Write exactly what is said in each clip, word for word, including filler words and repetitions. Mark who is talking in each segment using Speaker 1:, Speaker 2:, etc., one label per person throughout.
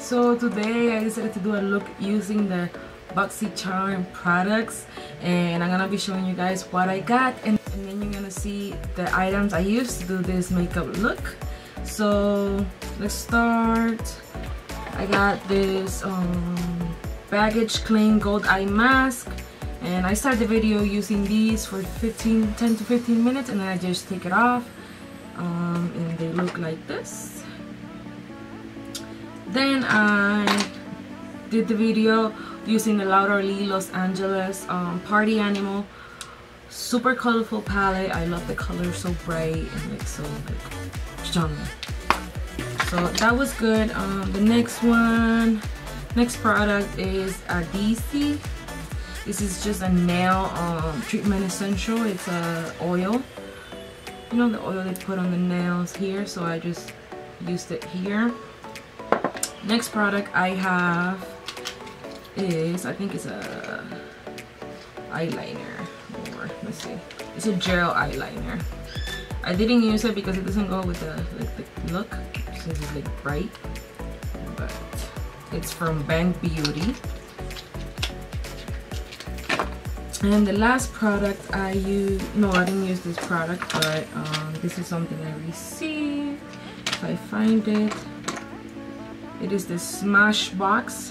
Speaker 1: So today I decided to do a look using the BoxyCharm products, and I'm gonna be showing you guys what I got, and, and then you're gonna see the items I used to do this makeup look. So let's start. I got this um, Baggage Clean Gold Eye Mask, and I start the video using these for fifteen, ten to fifteen minutes, and then I just take it off, um, and they look like this. Then I did the video using the Laura Lee Los Angeles um, Party Animal super colorful palette. I love the color, so bright and like so like strong. So that was good. Um, the next one, next product is a D C. This is just a nail um, treatment essential. It's a oil. You know the oil they put on the nails here. So I just used it here. Next product I have is, I think it's a eyeliner, or let's see, it's a gel eyeliner. I didn't use it because it doesn't go with the, like, the look, since it's like bright, but it's from Bank Beauty. And the last product I use, no, I didn't use this product, but um, this is something I received. If I find it. It is the Smashbox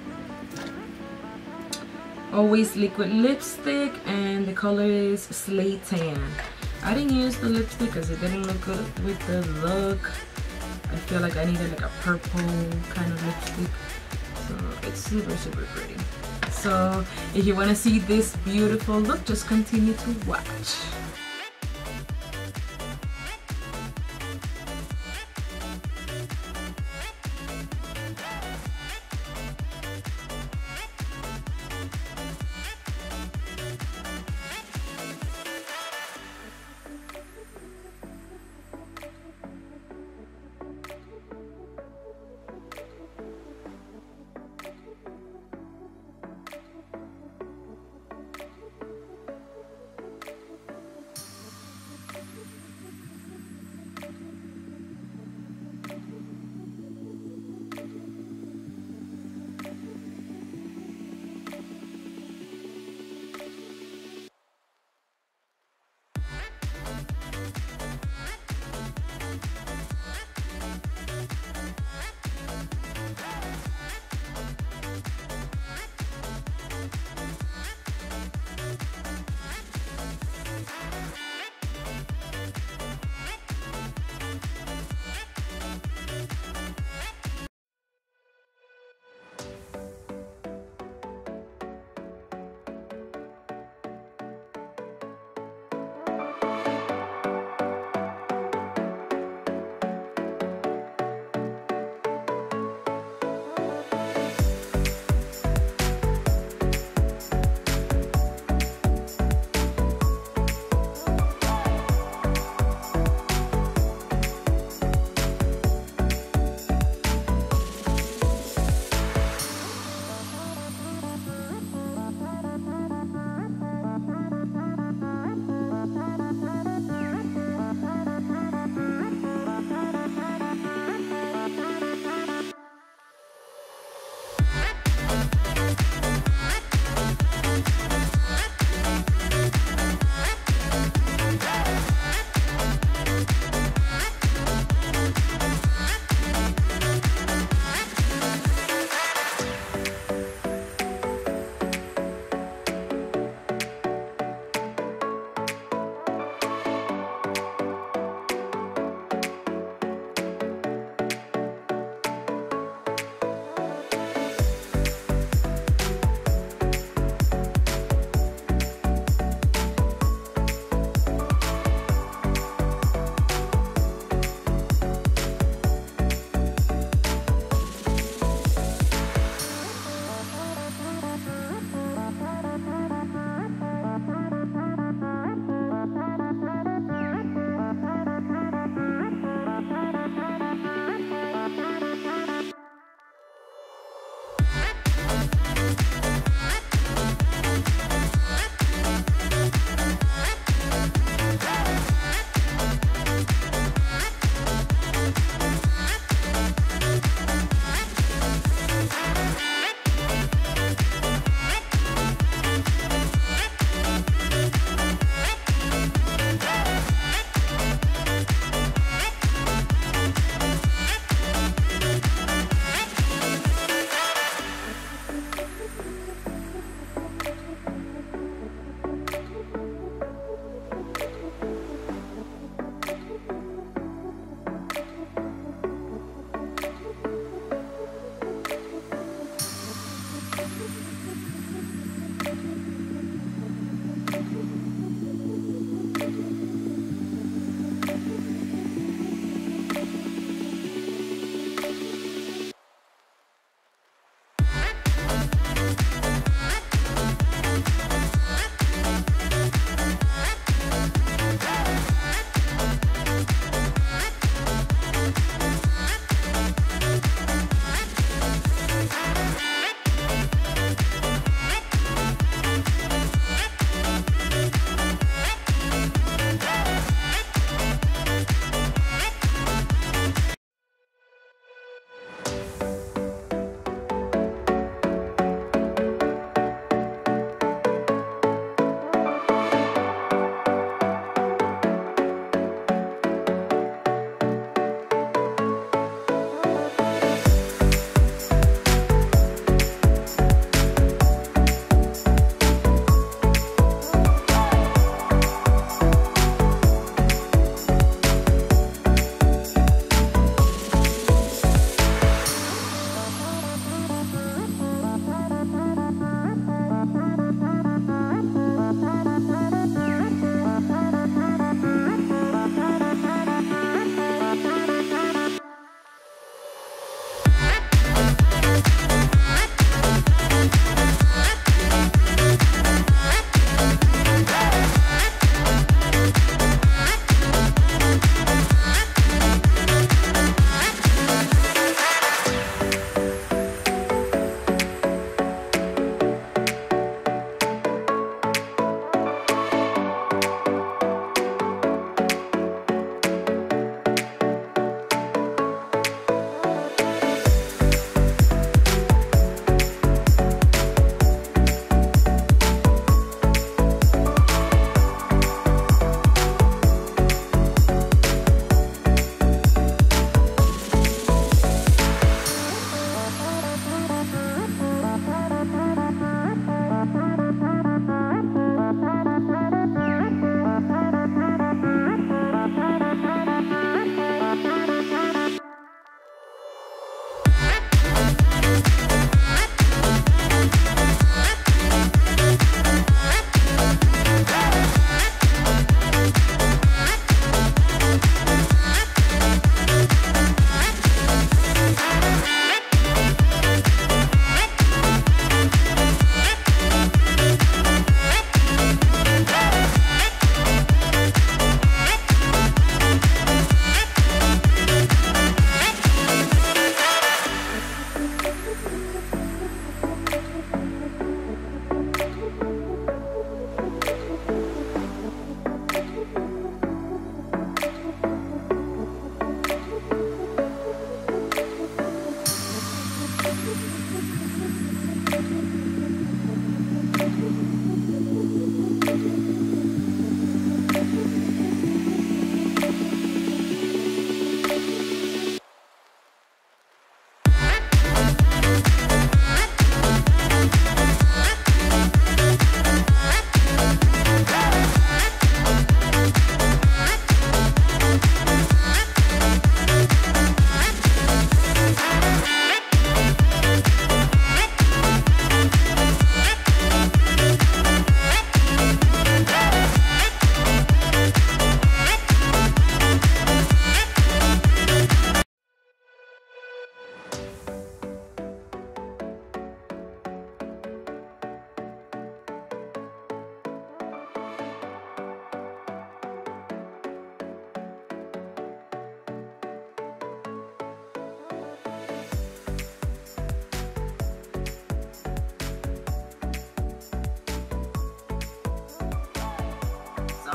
Speaker 1: Always Liquid Lipstick, and the color is Slay Tan. I didn't use the lipstick because it didn't look good with the look. I feel like I needed like a purple kind of lipstick. So it's super, super pretty. So if you want to see this beautiful look, just continue to watch.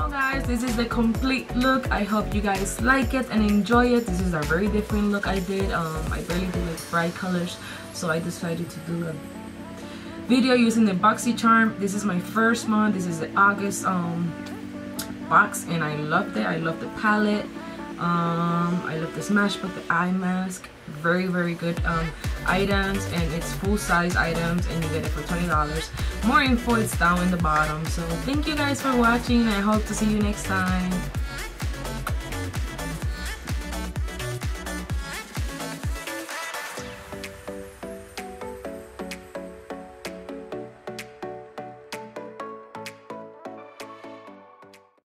Speaker 1: guys, this is the complete look. I hope you guys like it and enjoy it. This is a very different look I did. Um, I barely do like bright colors, so I decided to do a video using the BoxyCharm. This is my first month. This is the August um, box, and I loved it. I love the palette. Um, I love the Smashbox, the eye mask. Very, very good um, items, and it's full-size items, and you get it for twenty dollars. More info is down in the bottom. So thank you guys for watching, and I hope to see you next time.